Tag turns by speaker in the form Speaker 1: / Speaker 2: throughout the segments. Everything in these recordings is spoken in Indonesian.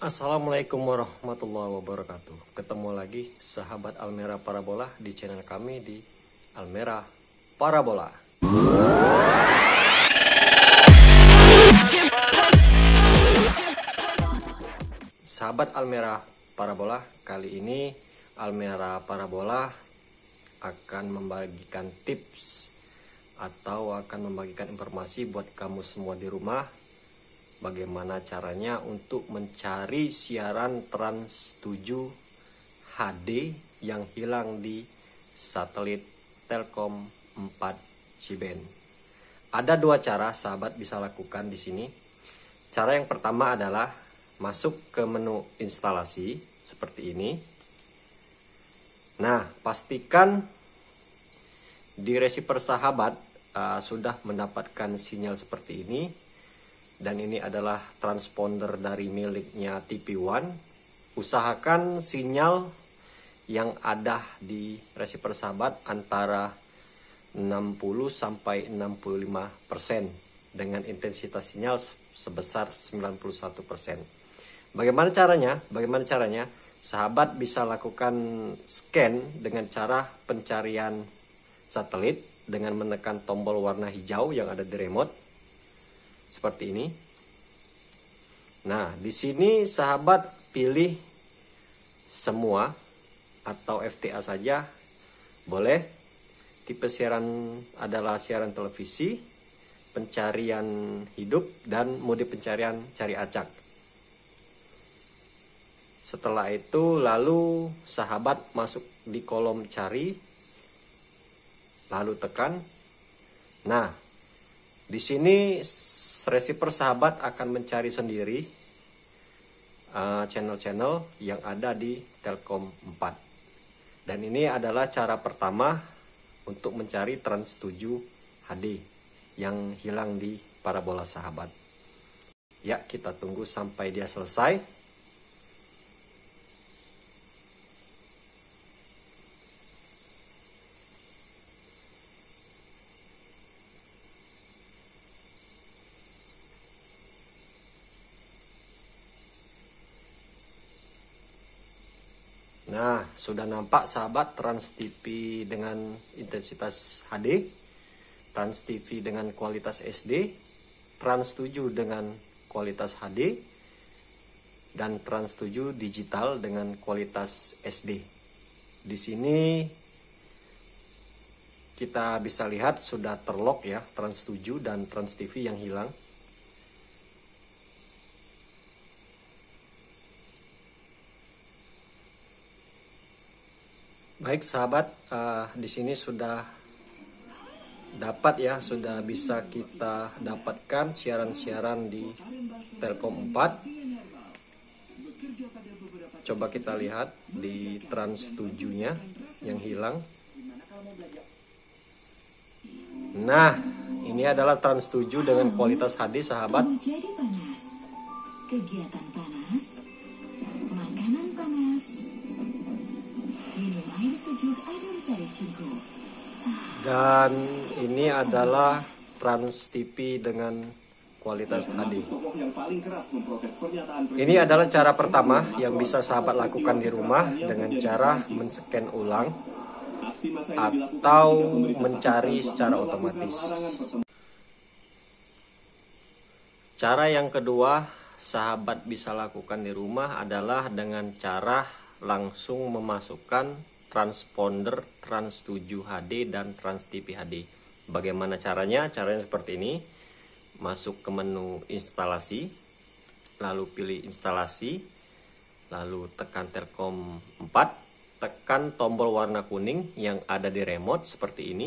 Speaker 1: Assalamualaikum warahmatullahi wabarakatuh. Ketemu lagi sahabat Almera Parabola di channel kami di Almera Parabola. Sahabat Almera Parabola, kali ini Almera Parabola akan membagikan tips atau akan membagikan informasi buat kamu semua di rumah. Bagaimana caranya untuk mencari siaran Trans 7 HD yang hilang di satelit Telkom 4 C-band. Ada dua cara sahabat bisa lakukan di sini. Cara yang pertama adalah masuk ke menu instalasi seperti ini. Nah, pastikan di receiver sahabat sudah mendapatkan sinyal seperti ini. Dan ini adalah transponder dari miliknya TV1. Usahakan sinyal yang ada di receiver sahabat antara 60-65% dengan intensitas sinyal sebesar 91%. Bagaimana caranya? Sahabat bisa lakukan scan dengan cara pencarian satelit dengan menekan tombol warna hijau yang ada di remote. Seperti ini. Nah, di sini sahabat pilih semua atau FTA saja boleh. Tipe siaran adalah siaran televisi, pencarian hidup, dan mode pencarian cari acak. Setelah itu lalu sahabat masuk di kolom cari, lalu tekan. Nah, di sini receiver sahabat akan mencari sendiri channel-channel yang ada di Telkom 4. Dan ini adalah cara pertama untuk mencari Trans 7 HD yang hilang di parabola sahabat. Ya, kita tunggu sampai dia selesai. Nah, sudah nampak sahabat Trans TV dengan intensitas HD, Trans TV dengan kualitas SD, Trans 7 dengan kualitas HD, dan Trans 7 digital dengan kualitas SD. Di sini kita bisa lihat sudah terlock ya Trans 7 dan Trans TV yang hilang. Baik sahabat, di sini sudah dapat ya, sudah bisa kita dapatkan siaran-siaran di Telkom 4. Coba kita lihat di Trans 7-nya yang hilang. Nah, ini adalah Trans 7 dengan kualitas HD sahabat.
Speaker 2: Jadi panas, kegiatan panas, makanan panas, minum air sejuk Aidil Sari Cinggu.
Speaker 1: Dan ini adalah Trans TV dengan kualitas HD. Ini adalah cara pertama yang bisa sahabat lakukan di rumah dengan cara men-scan ulang atau mencari secara otomatis. Cara yang kedua sahabat bisa lakukan di rumah adalah dengan cara langsung memasukkan transponder Trans 7 HD dan Trans TV HD. Bagaimana caranya? Caranya seperti ini. Masuk ke menu instalasi, lalu pilih instalasi, lalu tekan Telkom 4, tekan tombol warna kuning yang ada di remote seperti ini.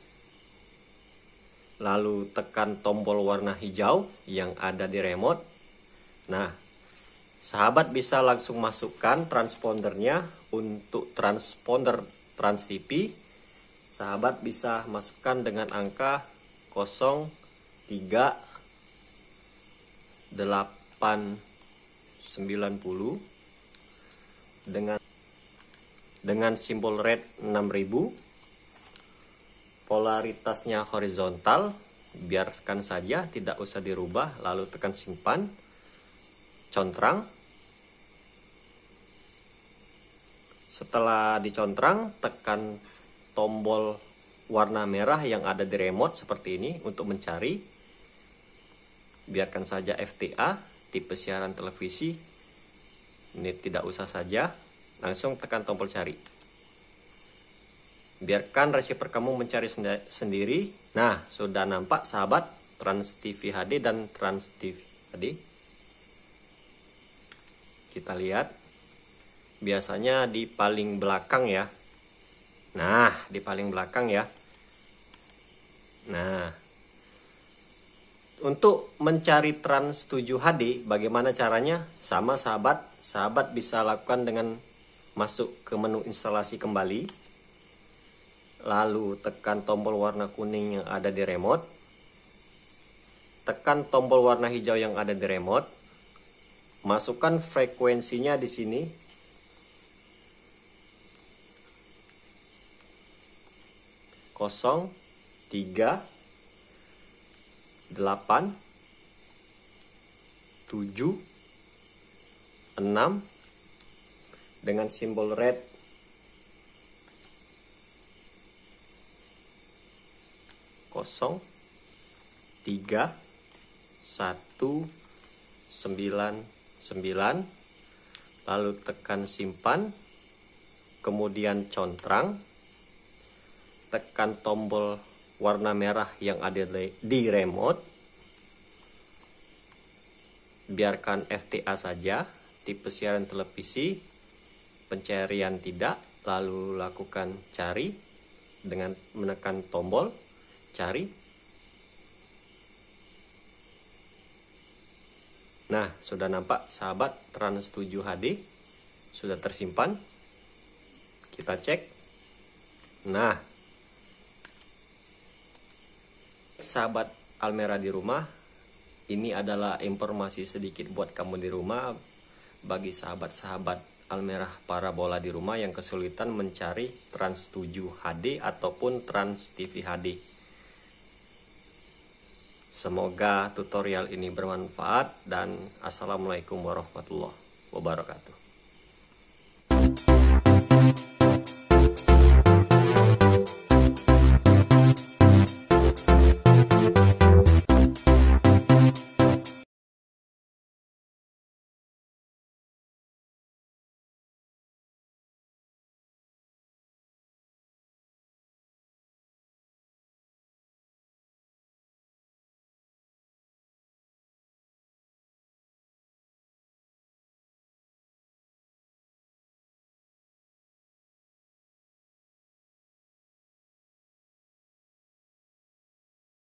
Speaker 1: Lalu tekan tombol warna hijau yang ada di remote. Nah, sahabat bisa langsung masukkan transpondernya. Untuk transponder Trans TV, sahabat bisa masukkan dengan angka 03890 dengan simbol red 6000. Polaritasnya horizontal, biarkan saja, tidak usah dirubah. Lalu tekan simpan, contrang. Setelah dicontrang, tekan tombol warna merah yang ada di remote seperti ini untuk mencari. Biarkan saja FTA, tipe siaran televisi. Ini tidak usah saja. Langsung tekan tombol cari. Biarkan receiver kamu mencari sendiri. Nah, sudah nampak sahabat Trans TV HD dan Trans TV HD. Kita lihat. Biasanya di paling belakang ya. Nah, di paling belakang ya. Nah, untuk mencari Trans 7 HD, bagaimana caranya? Sama sahabat bisa lakukan dengan masuk ke menu instalasi kembali. Lalu tekan tombol warna kuning yang ada di remote. Tekan tombol warna hijau yang ada di remote. Masukkan frekuensinya di sini. 0, 3, 8, 7, 6 dengan simbol red. 0, 3, 1, 9, 9. Lalu tekan simpan. Kemudian contrang. Tekan tombol warna merah yang ada di remote. Biarkan FTA saja, tipe siaran televisi, pencarian tidak, lalu lakukan cari dengan menekan tombol cari. Nah, sudah nampak sahabat Trans 7 HD sudah tersimpan. Kita cek. Nah, sahabat Almera di rumah, ini adalah informasi sedikit buat kamu di rumah. Bagi sahabat-sahabat Almera Parabola di rumah yang kesulitan mencari Trans 7 HD ataupun Trans TV HD. Semoga tutorial ini bermanfaat dan assalamualaikum warahmatullahi wabarakatuh.